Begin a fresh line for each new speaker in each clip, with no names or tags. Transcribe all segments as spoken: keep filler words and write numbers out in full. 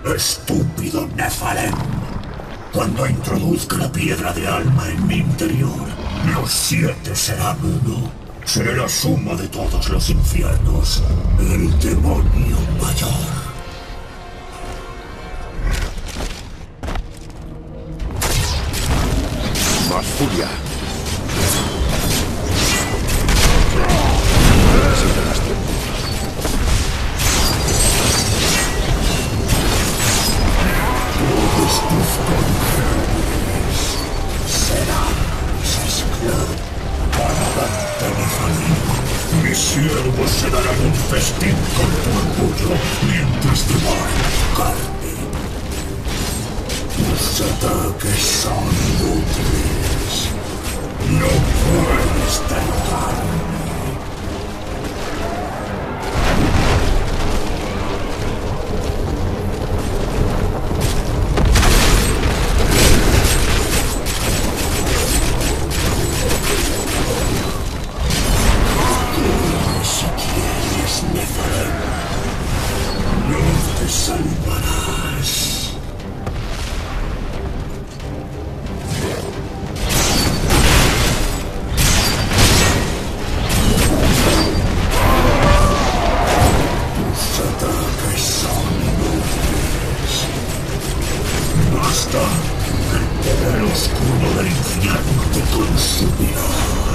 Estúpido Nephalem. Cuando introduzca la piedra de alma en mi interior, los siete serán uno. Seré la suma de todos los infiernos. El demonio mayor.
Más furia.
Todos tus congeries serás esclavo. Para Nephalem, mis siervos se darán un festín con tu orgullo mientras devoran tu carne. Tus ataques son inútiles. No puedes derrotarme. Si quieres, Nephalem, no te salvarás. Basta, el poder oscuro del infierno te consumirá.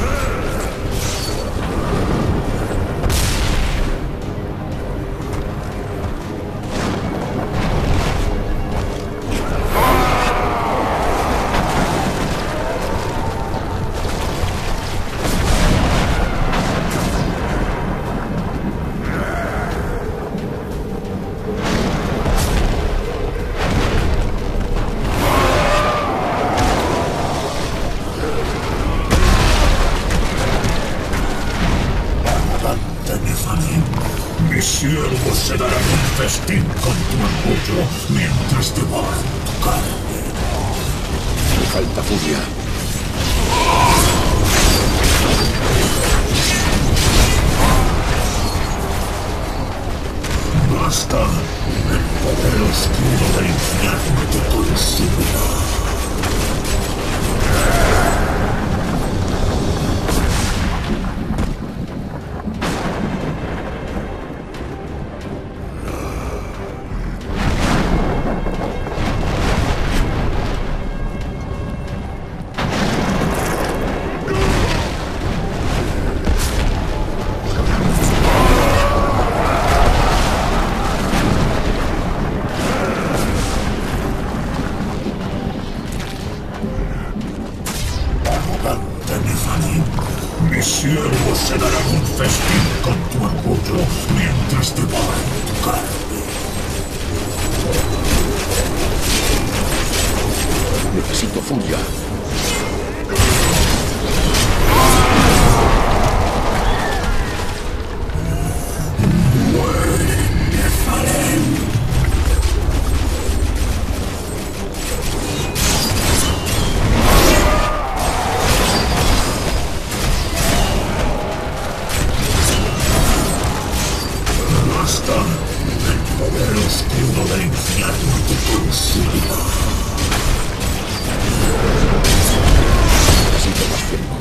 Mis siervos se darán un festín con tu orgullo mientras devoran tu carne.
Me falta furia.
Basta, el poder oscuro del infierno te consumirá. Mis siervos se darán un festín con tu orgullo mientras devoran tu carne.
Necesito furia.
Muere, Nephalem. Basta, el poder oscuro del infierno te consumirá.
Necesito más tiempo.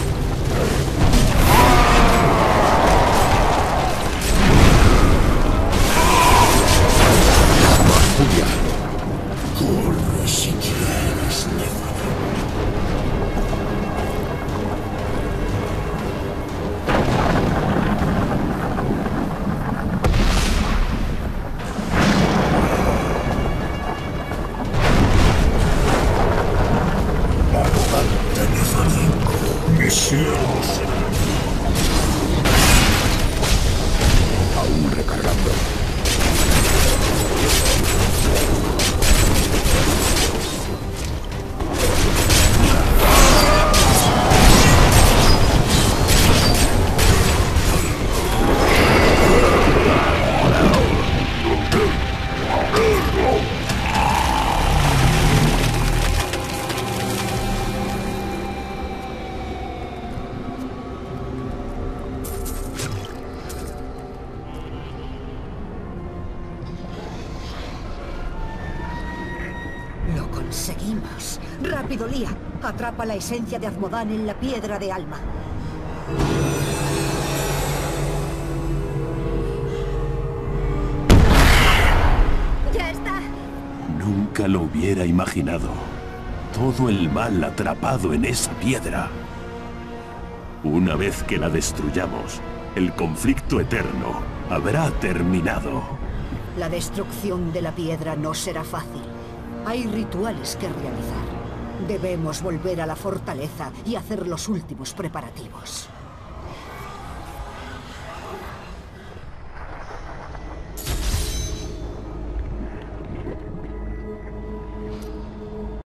Más furia.
Corre si quieres, Nephalem. Mis siervos
Aún recargando.
Seguimos. Rápido, Lía. Atrapa la esencia de Azmodan en la piedra de alma. ¡Ya está!
Nunca lo hubiera imaginado. Todo el mal atrapado en esa piedra. Una vez que la destruyamos, el conflicto eterno habrá terminado.
La destrucción de la piedra no será fácil. Hay rituales que realizar. Debemos volver a la fortaleza y hacer los últimos preparativos.